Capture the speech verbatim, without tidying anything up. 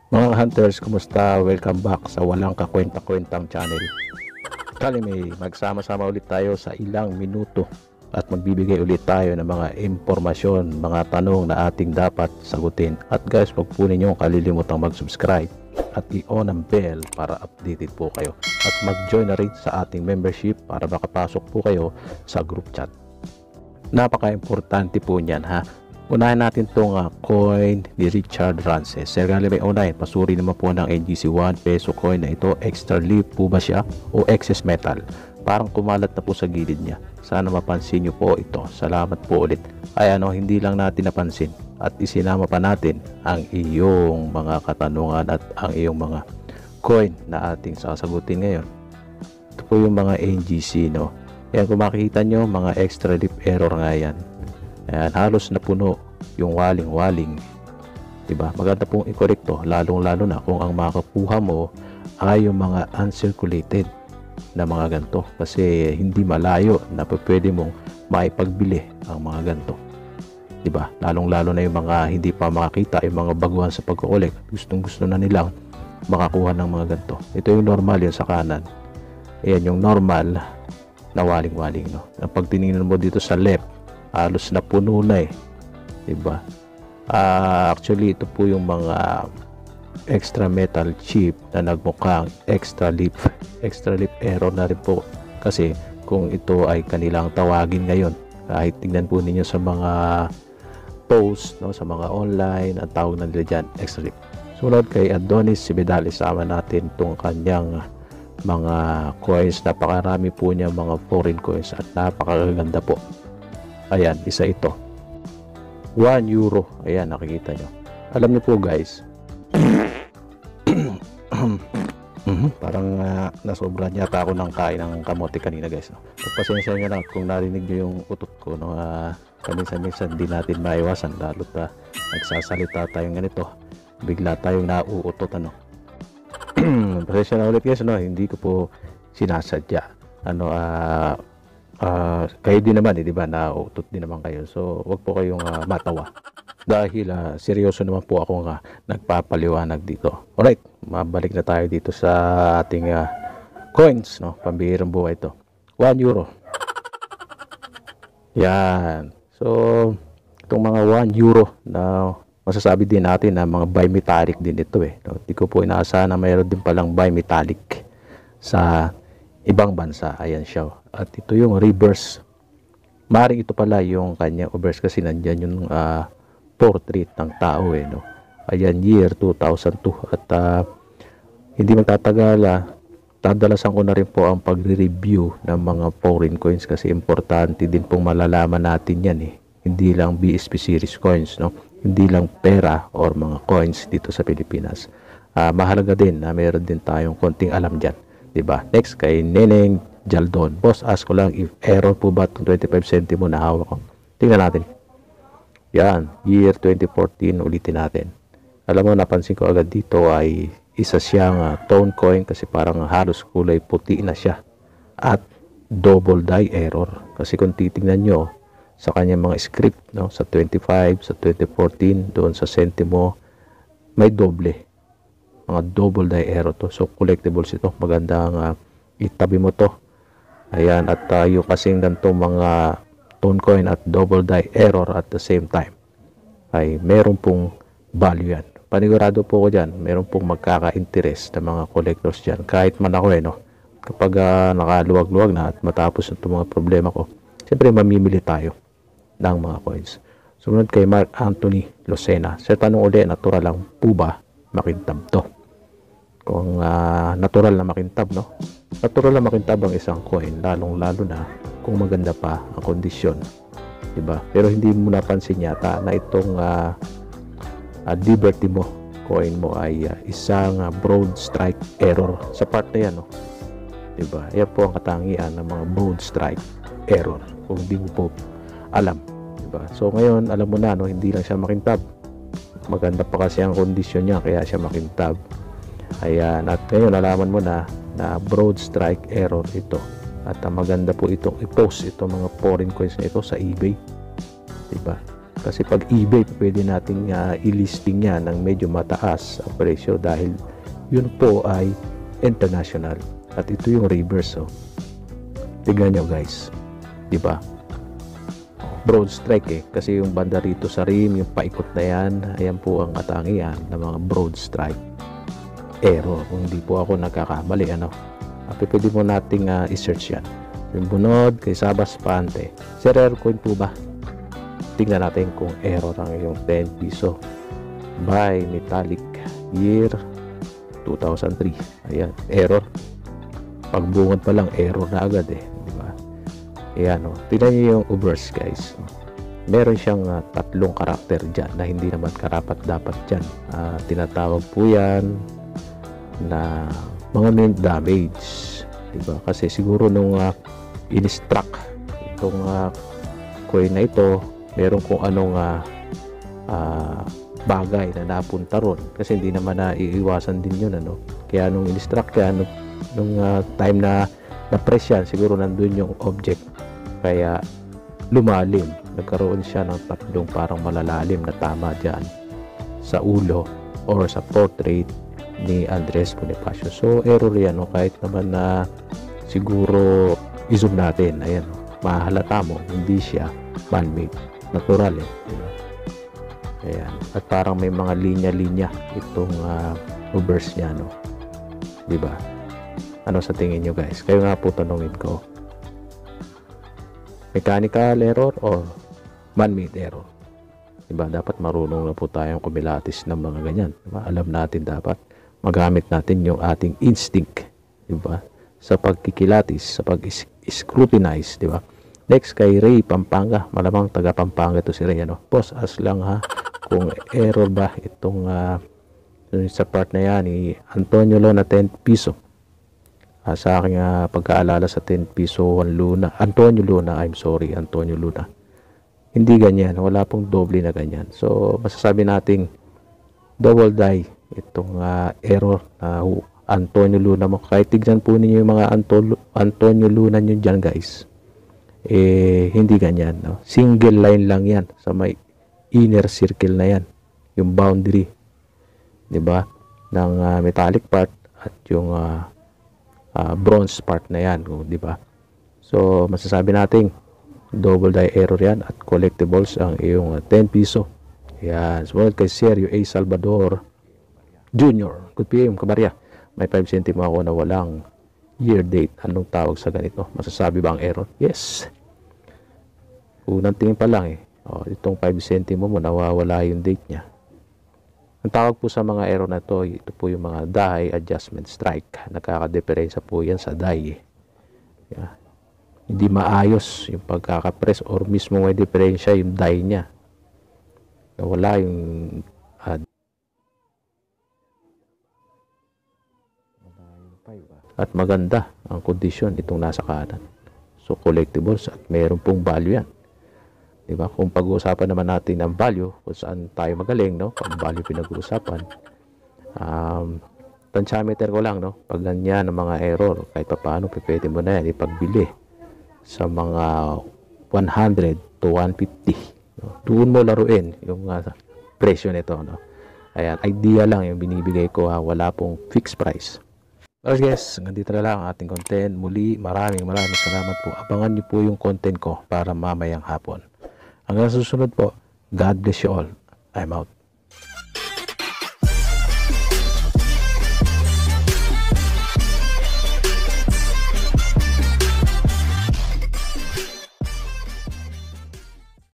Mga hunters, kumusta? Welcome back sa walang kakwenta-kwentang channel. Kali may magsama-sama ulit tayo sa ilang minuto at magbibigay ulit tayo ng mga impormasyon, mga tanong na ating dapat sagutin. At guys, wag po ninyong kalilimutang mag-subscribe at i-on ang bell para updated po kayo. At mag-join na rin sa ating membership para makapasok po kayo sa group chat. Napaka-importante po niyan ha. Unahin natin itong uh, coin ni Richard Rances. Sir Gali, may unahin. Pasuri naman po ng N G C one peso coin na ito. Extra leaf po ba siya o excess metal? Parang kumalat na po sa gilid niya. Sana mapansin nyo po ito. Salamat po ulit. Ay ano, hindi lang natin napansin. At isinama pa natin ang iyong mga katanungan at ang iyong mga coin na ating sasagutin ngayon. Ito po yung mga N G C, no? Yan, kung makikita nyo, mga extra leaf error nga yan. Ayan, halos na puno yung waling-waling. Diba? Maganda pong i-correct to, lalong-lalo na kung ang makakuha mo ay yung mga uncirculated na mga ganto. Kasi hindi malayo na pwede mong maipagbili ang mga ganto. Diba? Lalong-lalo na yung mga hindi pa makakita, yung mga baguhan sa pagkukulik. Gustong-gusto na nilang makakuha ng mga ganto. Ito yung normal yan sa kanan. Ayan yung normal na waling-waling. No? Pag tinignan mo dito sa left, halos na puno na eh, diba? Uh, actually ito po yung mga extra metal chip na nagmukhang extra leaf extra leaf error na rin po, kasi kung ito ay kanilang tawagin ngayon, kahit tingnan po ninyo sa mga post, no, sa mga online, ang tawag na nila dyan extra leaf. Sunod kay Adonis Sibidal, isama natin itong kanyang mga coins. Napakarami po niya mga foreign coins at napakaganda po. Ayan, isa ito. one euro. Ayan, nakikita nyo. Alam nyo po guys, parang uh, nasobra yata ako ng kain ng kamote kanina guys. No? Pagpasensya nyo lang kung narinig nyo yung utot ko. No? Uh, Kaminsan-minsan di natin maiwasan. Lalo't uh, nagsasalita tayong ganito. Bigla tayong nauutot. Ano? Pasensya na ulit guys. No? Hindi ko po sinasadya. Ano, ah... Uh, Uh, kayo din naman eh, di ba? Nauutot din naman kayo. So, wag po kayong uh, matawa. Dahil uh, seryoso naman po ako nga nagpapaliwanag dito. Alright, mabalik na tayo dito sa ating uh, coins, no? Pambihirang buhay ito. one euro. Yan. So, itong mga one euro na masasabi din natin na mga bimetallic din ito eh. No? Di ko po inaasahan na mayroon din palang bimetallic sa ibang bansa. Ayan siya. At ito yung reverse. Maring ito pala yung kanya reverse kasi nandyan yung uh, portrait ng tao eh, no? Ayan, year two thousand two. At uh, hindi magtatagal, uh, dadalasan ko na rin po ang pagre-review ng mga foreign coins kasi importante din pong malalaman natin yan eh. Hindi lang B S P series coins, no? Hindi lang pera or mga coins dito sa Pilipinas. Uh, mahalaga din na meron din tayong konting alam dyan. Diba? Next kay Neneng Jaldon. Boss, ask ko lang if error po ba itong twenty-five centimo na hawak ko. Tingnan natin. Yan, year twenty fourteen, ulitin natin. Alam mo, napansin ko agad dito ay isa siyang uh, tone coin kasi parang halos kulay puti na siya. At double die error. Kasi kung titingnan nyo sa kanyang mga script, no, sa twenty-five, sa twenty fourteen, doon sa centimo, may doble. Mga double die error to. So collectibles ito. Magandang uh, itabi mo to. Ayan, at uh, yung kasing ganito mga tone coin at double die error at the same time ay meron pong value yan. Panigurado po ko dyan, meron pong magkaka-interest ng mga collectors dyan. Kahit man ako eh, no? Kapag uh, nakaluwag-luwag na at matapos itong mga problema ko, siyempre mamimili tayo ng mga coins. Sumunod kay Mark Anthony Lucena. Sa tanong ulit, natural lang po ba makintab to? Kung uh, natural na makintab, no? Natural na makintab ang isang coin, lalong-lalo na kung maganda pa ang kondisyon. Diba? Pero hindi mo napansin yata na itong uh, uh, Liberty mo, coin mo ay uh, isang uh, broad strike error sa part na yan, no? Diba? Yan po ang katangian ng mga broad strike error kung hindi mo po alam. Diba? So ngayon, alam mo na, no? Hindi lang siya makintab. Maganda pa kasi ang kondisyon niya, kaya siya makintab. Ayan, at ngayon nalaman mo na na broad strike error ito. At uh, maganda po itong i-post itong mga foreign coins na ito sa eBay. Diba? Kasi pag eBay, pwede nating uh, i-listing yan ng medyo mataas ang presyo dahil yun po ay international. At ito yung reverse. Oh. Tignan nyo guys. Diba? Broad strike eh. Kasi yung banda rito sa rim, yung paikot na yan, ayan po ang katangian ng mga broad strike. Error. Kung hindi po ako nagkakamali, ano. At pwede mo nating uh, i-search yan. Yung bunod kay Sabas Pante. Sir, error coin po ba? Tingnan natin kung error ang yung ten piso. Buy metallic year two thousand three. Ayan, error. Pagbungod pa lang, error na agad eh. Diba? Ayan o. Oh. Tingnan nyo yung obverse guys. Meron siyang uh, tatlong karakter dyan na hindi naman karapat dapat dyan. Uh, tinatawag po yan na mga main damage. Diba? Kasi siguro nung uh, in-struck itong uh, coin na ito, meron kung anong uh, uh, bagay na napunta ron. Kasi hindi naman na iiwasan din yun. Ano? Kaya nung in-struck yan, nung, nung uh, time na na-press yan, siguro nandun yung object. Kaya lumalim. Nagkaroon siya ng tatlong parang malalalim na tama dyan sa ulo or sa portrait ni Andres Bonifacio. So error yan, no? Kahit naman na siguro i-zoom natin, ayan, no? Mahalata mo hindi siya man-made, natural eh, diba? Ayan, at parang may mga linya-linya itong uh, reverse niya, no? Diba? Ano sa tingin nyo guys? Kayo nga po tanungin ko, mechanical error or man-made error? Diba? Dapat marunong na po tayong kumilatis ng mga ganyan, diba? Alam natin dapat magamit natin yung ating instinct, diba? Sa pagkikilatis, sa pag-scrutinize, diba? Next kay Ray Pampanga, malamang taga Pampanga to si Ray, ano? Boss, as lang ha, kung error ba itong uh, sa part na yan ni Antonio Luna ten piso. Uh, sa aking uh, pagkaalala sa ten piso Juan Luna, Antonio Luna, I'm sorry, Antonio Luna. Hindi ganyan, wala pong doble na ganyan. So, masasabi nating double die itong uh, error na uh, Antonio Luna mo. Kahit tignan po ninyo yung mga Anto Antonio Luna nyo dyan guys, eh hindi ganyan, no? Single line lang yan sa may inner circle na yan, yung boundary, diba, ng uh, metallic part at yung uh, uh, bronze part na yan, diba? So masasabi nating double die error yan at collectibles ang iyong uh, ten piso. Yan, sumunod kay Sergio A. Salvador Junior. Good P M, kabarya. May five centimo ako na walang year date. Anong tawag sa ganito? Masasabi ba ang error? Yes. Unang tingin pa lang eh. O, itong five centimo mo, nawawala yung date niya. Ang tawag po sa mga error na to, ito po yung mga die adjustment strike. Nakakadeferensya po yan sa die. Yeah. Hindi maayos yung pagkakapress or mismo may diferensya yung die niya. Nawala yung uh, at maganda ang kondisyon itong nasa kanan. So collectibles at meron pong value yan. Diba? Kung pag-uusapan naman natin ng value, kung saan tayo magaling, no? Pag value pinag-uusapan, um, tensiometer ko lang, no? Pag ganyan ang mga error, kahit pa paano, pwede mo na yan ipagbili sa mga one hundred to one fifty. No? Doon mo laruin yung uh, presyo nito, no? Ayan, idea lang yung binibigay ko, ha? Wala pong fixed price. Well guys, nandito na lang ang ating content. Muli, maraming maraming salamat po. Abangan niyo po yung content ko para mamayang hapon. Hanggang susunod po, God bless you all. I'm out.